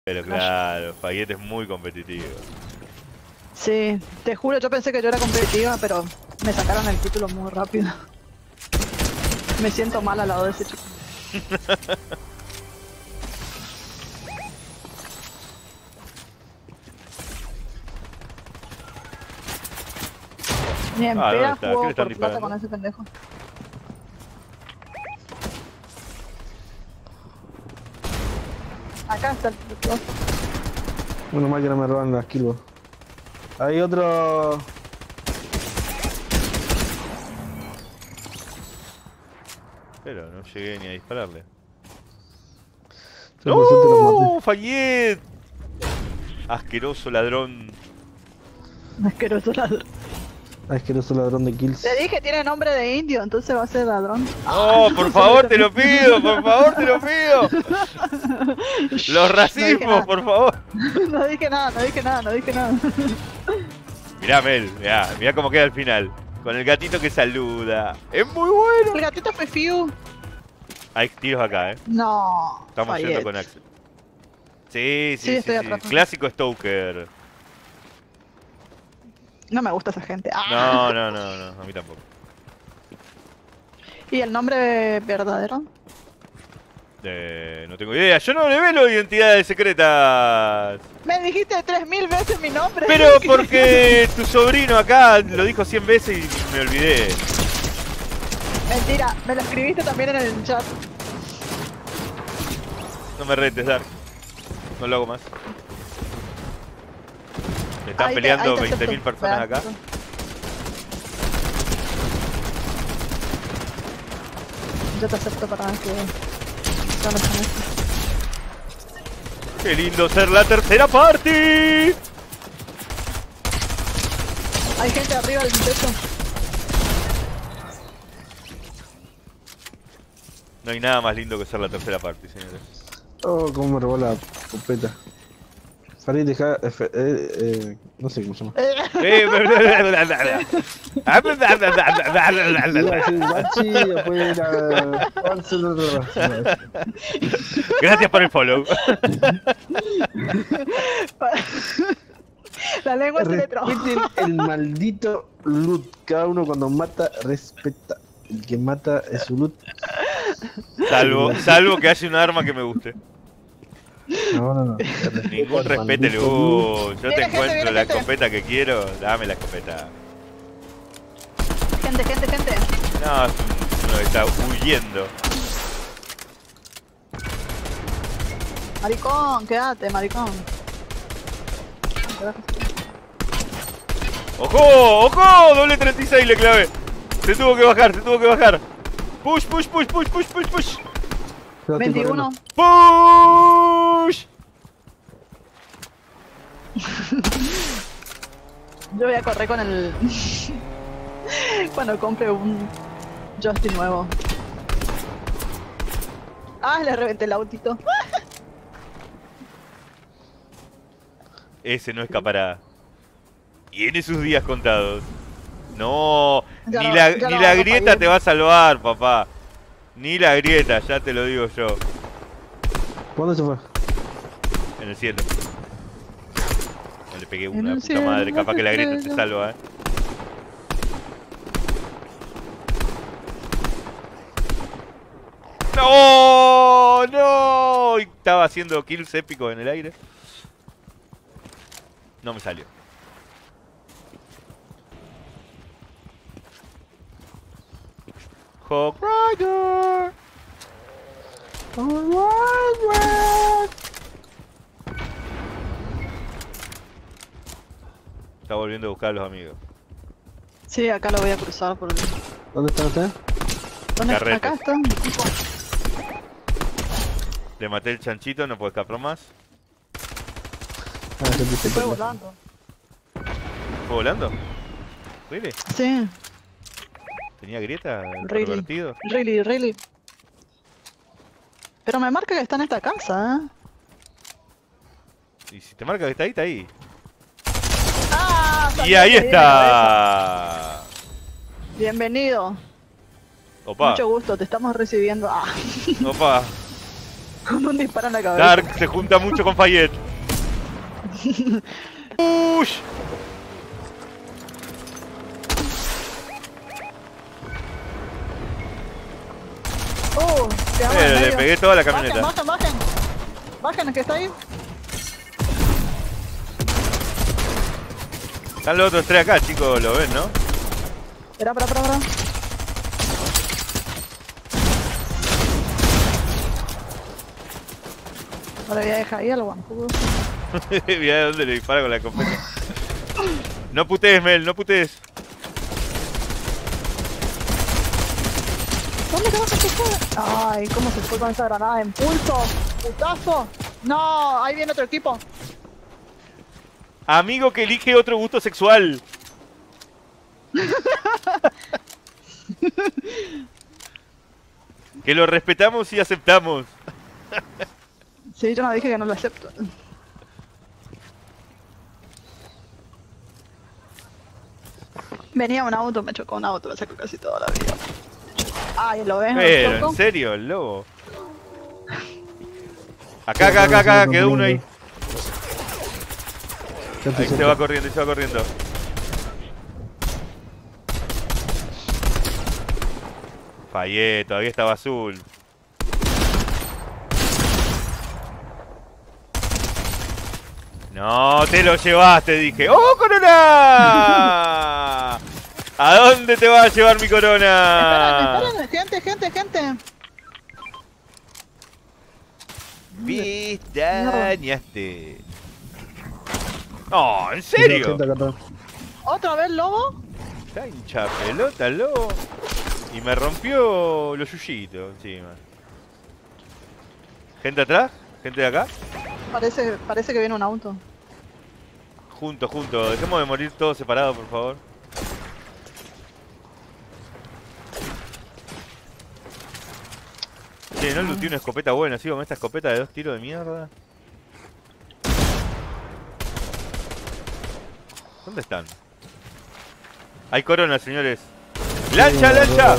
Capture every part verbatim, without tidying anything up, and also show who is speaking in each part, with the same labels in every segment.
Speaker 1: Pero claro, Fayette es muy competitivo.
Speaker 2: Sí, te juro, yo pensé que yo era competitiva, pero me sacaron el título muy rápido. Me siento mal al lado de ese chico. Ni en
Speaker 1: Ah,
Speaker 2: peda
Speaker 1: ¿dónde está? ¿Qué le
Speaker 2: jugó
Speaker 1: están
Speaker 2: por plata
Speaker 1: disparando?
Speaker 2: con ese pendejo. Acá está el título.
Speaker 3: Bueno, más que no me roban las kills. Hay otro...
Speaker 1: Pero no llegué ni a dispararle.
Speaker 3: Yo por suerte los maté.
Speaker 1: ¡No! ¡Fayette! Asqueroso ladrón.
Speaker 2: Asqueroso ladrón.
Speaker 3: Asqueroso ladrón de kills.
Speaker 2: Te dije, tiene nombre de indio, entonces va a ser ladrón.
Speaker 1: ¡No! ¡Por favor, te lo pido! ¡Por favor, te lo pido! ¡Los racismos,
Speaker 2: no
Speaker 1: por favor!
Speaker 2: No dije nada, no dije nada, no dije nada.
Speaker 1: Mirá, Mel, mirá, mirá cómo queda al final. Con el gatito que saluda. ¡Es muy bueno!
Speaker 2: El gatito fue Fiu.
Speaker 1: Hay tiros acá, eh.
Speaker 2: No.
Speaker 1: Estamos
Speaker 2: Fayette.
Speaker 1: yendo con Axel. Sí, sí,
Speaker 2: Sí,
Speaker 1: sí.
Speaker 2: estoy
Speaker 1: sí.
Speaker 2: atrás.
Speaker 1: Clásico Stoker.
Speaker 2: No me gusta esa gente. Ah.
Speaker 1: No, no, no, no, a mí tampoco.
Speaker 2: ¿Y el nombre verdadero?
Speaker 1: Eh, no tengo idea. Yo no revelo identidades secretas.
Speaker 2: Me dijiste tres mil veces mi nombre.
Speaker 1: Pero porque tu sobrino acá lo dijo cien veces y me olvidé.
Speaker 2: Mentira, me lo escribiste también en el chat.
Speaker 1: No me retes, Dark. No lo hago más. Están
Speaker 2: Ahí te-
Speaker 1: peleando
Speaker 2: ahí te
Speaker 1: veinte mil
Speaker 2: acepto.
Speaker 1: personas acá.
Speaker 2: Yo te acepto para que... no me llames.
Speaker 1: ¡Qué lindo ser la tercera party!
Speaker 2: Hay gente arriba del techo.
Speaker 1: No hay nada más lindo que ser la tercera party, señores.
Speaker 3: Oh, cómo me robó la escopeta. Farid, deja... Eh, eh, eh, no sé cómo se llama.
Speaker 1: Eh,
Speaker 3: Iba a decir Bachi, después era...
Speaker 1: Gracias por el follow.
Speaker 2: La lengua se le trabó.
Speaker 3: Respeten el maldito loot. Cada uno cuando mata, respeta. El que mata es su loot.
Speaker 1: Salvo, salvo que haya un arma que me guste.
Speaker 3: No, no, no.
Speaker 1: Ningún respete el loot. Yo te encuentro la escopeta que quiero, dame la escopeta.
Speaker 2: Gente, gente, gente.
Speaker 1: No, es uno que está huyendo.
Speaker 2: Maricón, quédate, maricón.
Speaker 1: ¡Ojo! ¡Ojo! Doble treinta y seis le clavé. Se tuvo que bajar, se tuvo que bajar. Push, push, push, push, push, push, push.
Speaker 2: veintiuno.
Speaker 1: Push.
Speaker 2: Yo voy a correr con el... cuando compre un Justin nuevo. Ah, le reventé el autito.
Speaker 1: Ese no escapará. Tiene sus días contados. No,
Speaker 2: Ya
Speaker 1: ni
Speaker 2: no-
Speaker 1: la,
Speaker 2: ya
Speaker 1: ni
Speaker 2: no
Speaker 1: la
Speaker 2: vamos a
Speaker 1: grieta
Speaker 2: fallar.
Speaker 1: te va a salvar, papá. Ni la grieta, ya te lo digo yo.
Speaker 3: ¿Cuándo se fue?
Speaker 1: En el cielo. No le pegué
Speaker 2: En
Speaker 1: una
Speaker 2: el
Speaker 1: puta
Speaker 2: cielo,
Speaker 1: madre, capaz que la grieta te
Speaker 2: estrella.
Speaker 1: salva, eh. ¡No! ¡No! Y estaba haciendo kills épicos en el aire. No me salió. Hawk Rider. Está volviendo a buscar a los amigos.
Speaker 2: Sí, acá lo voy a cruzar por el...
Speaker 3: ¿Dónde está usted?
Speaker 2: ¿Dónde?
Speaker 1: Carrete.
Speaker 2: Acá está.
Speaker 1: Le maté el chanchito, no puedo escapar más.
Speaker 3: Ah, yo te
Speaker 2: Se fue volando.
Speaker 1: ¿Fue volando? ¿Really?
Speaker 2: Sí,
Speaker 1: ¿Tenía grieta? ¿El
Speaker 2: Really.
Speaker 1: pervertido?
Speaker 2: really, really. Pero me marca que está en esta casa, ¿eh?
Speaker 1: Y si te marca que está ahí, está ahí.
Speaker 2: ¡Ah!
Speaker 1: Y
Speaker 2: sabía
Speaker 1: ahí
Speaker 2: que viene
Speaker 1: está.
Speaker 2: eso. Bienvenido.
Speaker 1: Opa,
Speaker 2: Mucho gusto, te estamos recibiendo. Ah.
Speaker 1: opa.
Speaker 2: Con un disparo en la cabeza.
Speaker 1: Dark se junta mucho con Fayette. Push.
Speaker 2: Oh, quedamos en
Speaker 1: Eh, le
Speaker 2: medio.
Speaker 1: pegué toda la
Speaker 2: Bajen,
Speaker 1: camioneta.
Speaker 2: bajen, bajen. Bajen, el que está ahí.
Speaker 1: Están los otros tres acá, chicos, lo ven, ¿no?
Speaker 2: Espera, espera, espera, espera. Ahora voy a dejar ahí al guampudo.
Speaker 1: Mira de dónde le dispara con la escopeta. No putees, Mel, no putees.
Speaker 2: ¿Dónde te vas a fijar? Ay, ¿cómo se fue con esa granada de impulso? ¡Putazo! No, ahí viene otro equipo.
Speaker 1: Amigo que elige otro gusto sexual. Que lo respetamos y aceptamos.
Speaker 2: Sí, yo no dije que no lo acepto. Venía un auto, me chocó un auto, lo saco casi toda la vida. Ay, ¿lo ves?
Speaker 1: Pero,
Speaker 2: ¿Loco?
Speaker 1: ¿en serio, el lobo? Acá, acá, acá, acá, quedó uno ahí. Ahí se va corriendo, ahí se va corriendo. Fallé, todavía estaba azul. No, te lo llevaste, dije. ¡Oh, corona! ¿A dónde te vas a llevar mi corona?
Speaker 2: Esperen, esperen, gente, gente, gente.
Speaker 1: Pistañaste. No, ¿en serio?
Speaker 2: ¿Otra vez lobo?
Speaker 1: Está hincha pelota el lobo. Y me rompió los yuyitos encima. ¿Gente atrás? ¿Gente de acá?
Speaker 2: Parece, parece que viene un auto.
Speaker 1: Juntos, juntos. Dejemos de morir todos separados, por favor. Che, no looté una escopeta buena, sigo con esta escopeta de dos tiros de mierda. ¿Dónde están? Hay corona, señores. ¡Lancha, lancha!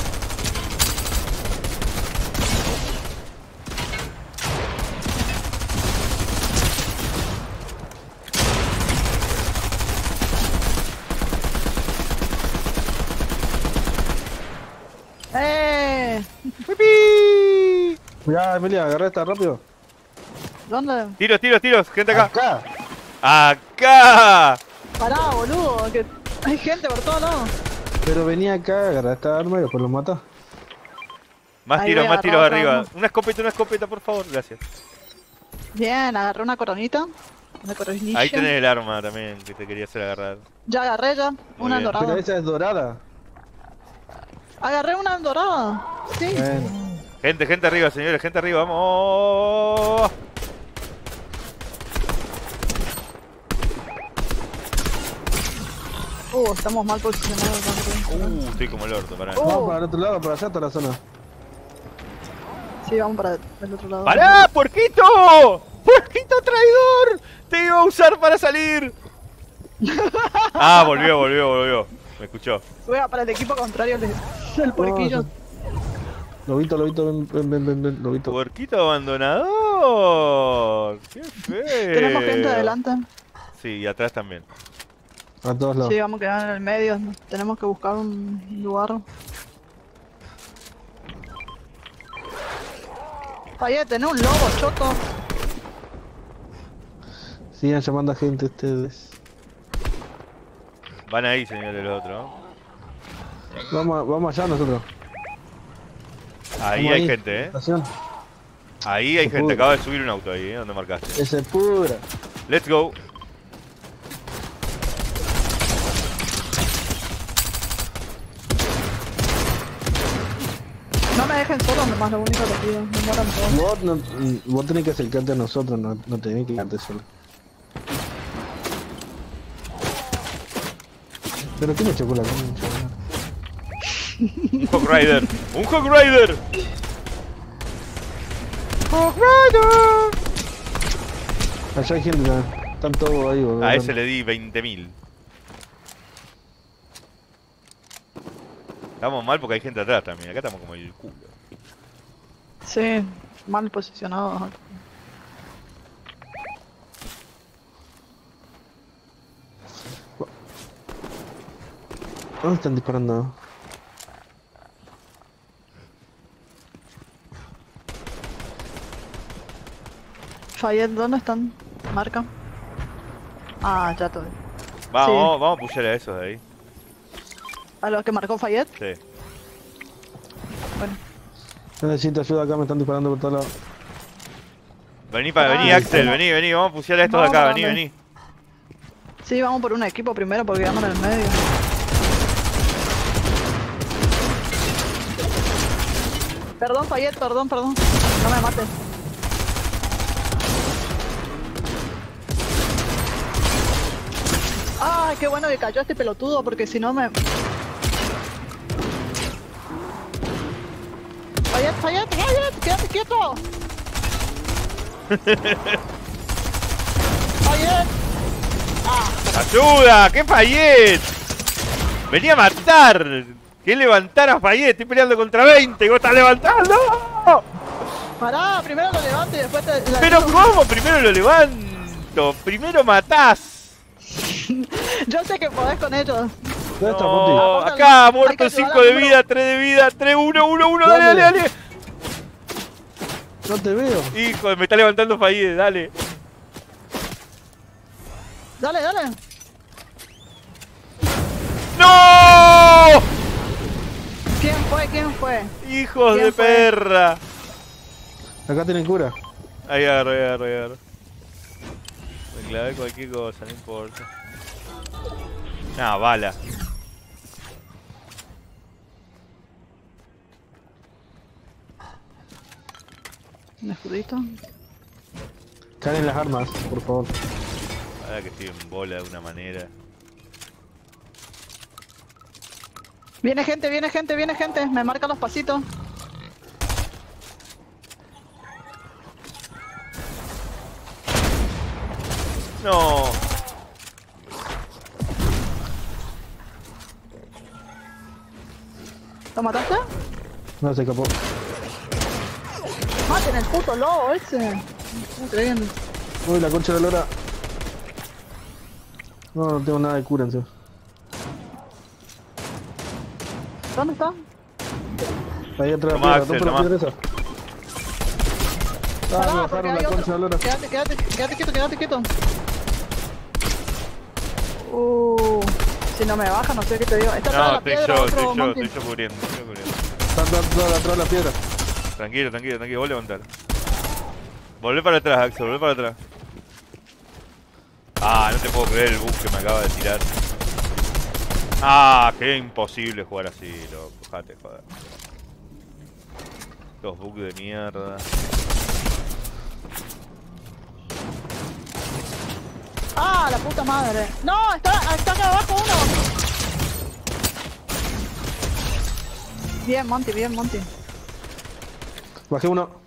Speaker 2: ¡Eh!
Speaker 1: ¡Pipi!
Speaker 3: Ya, Emilia, agarra esta rápido.
Speaker 2: ¿Dónde?
Speaker 1: Tiros, tiros, tiros. Gente acá.
Speaker 3: Acá.
Speaker 1: ¡Acá!
Speaker 2: Pará, boludo, que hay gente por todos lados.
Speaker 3: Pero venía acá, agarra esta arma y después lo mata.
Speaker 1: Más
Speaker 2: Ahí
Speaker 1: tiros,
Speaker 2: voy a
Speaker 1: más tiros
Speaker 2: agarrar
Speaker 1: arriba.
Speaker 2: otra.
Speaker 1: Una escopeta, una escopeta, por favor. Gracias.
Speaker 2: Bien, agarré una coronita. Una coronilla.
Speaker 1: Ahí tenés el arma también que te quería hacer agarrar.
Speaker 2: Ya agarré ya. Una
Speaker 1: bien.
Speaker 2: dorada.
Speaker 3: Pero esa es dorada.
Speaker 2: Agarré una dorada. Sí.
Speaker 3: Bueno.
Speaker 1: Gente, gente arriba, señores. Gente arriba. ¡Vamos!
Speaker 2: Uh, estamos mal posicionados.
Speaker 1: Uh, estoy como el orto, pará.
Speaker 2: Oh.
Speaker 3: Vamos para el otro lado, para allá está la zona.
Speaker 2: Sí, vamos para el otro lado.
Speaker 1: ¡Pará, puerquito! ¡Puerquito traidor! ¡Te iba a usar para salir! Ah, volvió, volvió, volvió. Me escuchó.
Speaker 2: Juega para el equipo contrario del, del puerquillo.
Speaker 3: Lobito, lobito, ven, ven, ven, ven, ven, lobito.
Speaker 1: Puerquito abandonador. ¡Qué feo!
Speaker 2: Tenemos gente adelante.
Speaker 1: Sí, y atrás también.
Speaker 3: A todos lados.
Speaker 2: Sí, vamos a quedar en el medio. Tenemos que buscar un lugar. Fallé, tenés un lobo, choto.
Speaker 3: Sigan llamando a gente ustedes.
Speaker 1: Van ahí, señores, los otros. ¿No?
Speaker 3: Vamos, a- vamos allá nosotros.
Speaker 1: Ahí
Speaker 3: Vamos
Speaker 1: hay gente, ¿eh?
Speaker 3: Estación.
Speaker 1: Ahí hay
Speaker 3: Se
Speaker 1: gente.
Speaker 3: pudre.
Speaker 1: Acaba de subir un auto ahí, ¿eh? Donde marcaste.
Speaker 3: Ese pura.
Speaker 1: Let's go.
Speaker 2: No me dejen solo, nomás lo único que pido. Me mueran todos.
Speaker 3: Vos, no, mm, vos tenés que acercarte a nosotros, no, no tenés que quedarte solo. Pero ¿qué me chocó la concha?
Speaker 1: Un Hog Rider. ¡Un Hog Rider! ¡Hog Rider!
Speaker 3: Allá hay gente también. Están todos ahí, boludo.
Speaker 1: A ese le di veinte mil. Estamos mal porque hay gente atrás también. Acá estamos como el culo.
Speaker 2: Sí, Mal posicionado.
Speaker 3: ¿Dónde están disparando?
Speaker 2: Fayette, ¿dónde están? Marca. Ah, ya todo.
Speaker 1: Vamos,
Speaker 2: Sí.
Speaker 1: vamos, vamos a pushear a esos de ahí.
Speaker 2: ¿A los que marcó Fayette?
Speaker 1: Sí.
Speaker 2: Bueno.
Speaker 3: Necesito ayuda acá, me están disparando por todos lados.
Speaker 1: Vení, para, vení,
Speaker 2: Ah,
Speaker 1: Axel,
Speaker 2: no.
Speaker 1: vení, vení, vamos a pushear a estos de
Speaker 2: Vamos
Speaker 1: acá,
Speaker 2: para
Speaker 1: vení,
Speaker 2: dónde.
Speaker 1: vení.
Speaker 2: Sí, vamos por un equipo primero porque quedamos en el medio. Perdón, Fayette, perdón, perdón. No me mates. Ay, qué bueno que cayó este pelotudo porque si no me... Fayette, Fayette, Fayette, quédate quieto. Fayette.
Speaker 1: ¡Ayuda! ¡Qué Fayette! ¡Venía a matar! ¡Que levantar a Fayette! Estoy peleando contra veinte y vos estás levantando.
Speaker 2: Pará, primero lo levanto y después te... la-
Speaker 1: ¿Pero cómo? Primero lo levanto. Primero matás.
Speaker 2: Yo sé que podés con ellos.
Speaker 3: ¿Dónde está,
Speaker 1: No,
Speaker 3: Monty?
Speaker 1: acá,
Speaker 2: Hay
Speaker 1: muerto,
Speaker 2: que ayudar
Speaker 1: cinco
Speaker 2: al
Speaker 1: de
Speaker 2: número.
Speaker 1: vida, tres de vida, tres, uno, uno, uno, dale, dale,
Speaker 3: ¿Dónde?
Speaker 1: dale.
Speaker 3: No te veo.
Speaker 1: Hijo, me está levantando Fayette, dale.
Speaker 2: Dale, dale.
Speaker 1: ¡No!
Speaker 2: ¿Quién fue? ¿Quién fue?
Speaker 1: ¡Hijos
Speaker 2: ¿Quién
Speaker 1: de
Speaker 2: fue?
Speaker 1: perra!
Speaker 3: Acá tienen cura.
Speaker 1: Ahí agarro, ahí agarro, ahí agarro. Me clavé cualquier cosa, no importa. Ah, bala.
Speaker 2: ¿Un escudito?
Speaker 3: Caen las armas, por favor.
Speaker 1: Ahora que estoy en bola de una manera.
Speaker 2: Viene gente, viene gente, viene gente. Me marca los pasitos.
Speaker 1: No.
Speaker 2: ¿Lo mataste?
Speaker 3: No, se escapó.
Speaker 2: Maten el puto lobo ese. No creen.
Speaker 3: Uy, la concha de la lora. No, no tengo nada de cura encima.
Speaker 2: ¿Dónde está?
Speaker 3: Ahí atrás de
Speaker 1: Tomá,
Speaker 3: la
Speaker 1: Axel,
Speaker 3: piedra,
Speaker 1: tomá.
Speaker 3: rompe la piedra esa. Ah,
Speaker 2: Pará,
Speaker 3: me
Speaker 2: porque
Speaker 3: bajaron
Speaker 2: hay
Speaker 3: la concha
Speaker 2: otro.
Speaker 3: de la lora.
Speaker 2: Quédate, quédate, quédate, quédate quieto, quédate quieto. Uh, si no me baja, no sé qué te digo. Está atrás de
Speaker 1: No,
Speaker 2: la
Speaker 1: estoy
Speaker 2: piedra,
Speaker 1: yo,
Speaker 2: otro
Speaker 1: estoy yo,
Speaker 2: monkey.
Speaker 1: estoy yo cubriendo, estoy yo cubriendo.
Speaker 3: Están atrás atrás de la piedra.
Speaker 1: Tranquilo, tranquilo, tranquilo, vos levantar. Volvé para atrás, Axel, volvé para atrás. Ah, no te puedo creer el bug que me acaba de tirar. Ah, qué imposible jugar así, loco. Jate, joder. Los bugs de mierda.
Speaker 2: Ah, la puta madre. No, está, está acá abajo uno. Bien, Monty, bien, Monty.
Speaker 3: Bajé uno.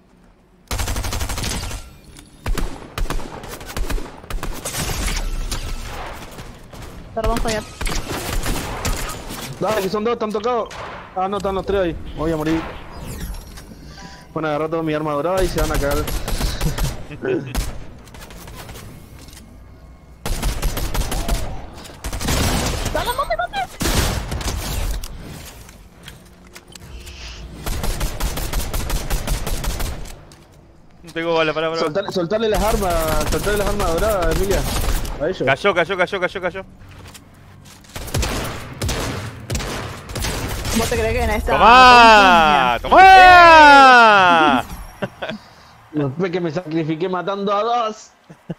Speaker 2: Perdón, Fayette.
Speaker 3: Dale, que son dos, están tocados. Ah, no, están los tres ahí. Voy a morir. Van a agarrar toda mi arma dorada y se van a caer.
Speaker 2: ¡Dale, Monty, Monty!
Speaker 1: No tengo bala, para, para.
Speaker 3: Soltarle, soltarle las armas, soltarle las armas doradas, Emilia. A ellos.
Speaker 1: Cayó, cayó, cayó, cayó, cayó.
Speaker 2: ¿Vos te crees que en esta...
Speaker 1: ¡Tomá! ¡Tomá!
Speaker 3: Después que me sacrifiqué matando a dos.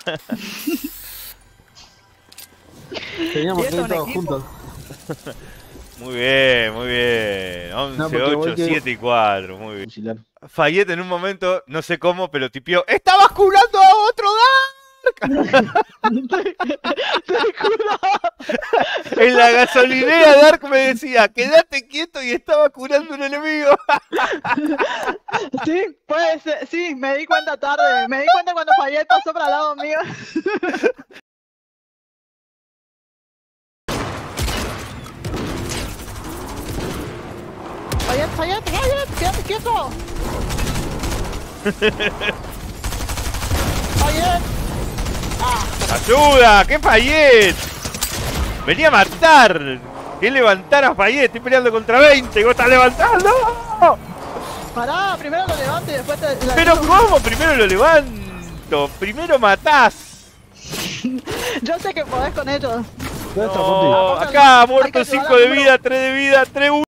Speaker 3: Teníamos
Speaker 2: Y
Speaker 3: que
Speaker 2: esto
Speaker 3: ir
Speaker 2: en
Speaker 3: todos
Speaker 2: equipo.
Speaker 3: juntos.
Speaker 1: Muy bien, muy bien. once,
Speaker 3: porque voy
Speaker 1: ocho,
Speaker 3: que-
Speaker 1: siete y cuatro, muy bien.
Speaker 3: Fusilar.
Speaker 1: Fayette en un momento, no sé cómo, pero tipió. ¡Estabas curando a otro Dark!
Speaker 2: ¡Te juro!
Speaker 1: En la gasolinera Dark me decía, quédate quieto y estaba curando un enemigo.
Speaker 2: Sí, puede ser. Sí, me di cuenta tarde. Me di cuenta cuando Fayette pasó para el lado mío. Fayette, Fayette, Fayette, quédate quieto. Oye.
Speaker 1: ¡Ayuda! ¡Qué Fayet! ¡Venía a matar! ¡Que levantar a Fayet! Estoy peleando contra veinte y vos estás levantando.
Speaker 2: Pará, primero lo levanto y después te... la
Speaker 1: ¿Pero
Speaker 2: ayudo.
Speaker 1: cómo? Primero lo levanto. Primero matás.
Speaker 2: Yo sé que podés con ellos.
Speaker 3: ¿Dónde está,
Speaker 1: No,
Speaker 3: Monty?
Speaker 1: acá,
Speaker 2: Hay que
Speaker 1: muerto
Speaker 2: ayudar
Speaker 1: cinco
Speaker 2: al
Speaker 1: de
Speaker 2: número-
Speaker 1: vida, tres de vida, tres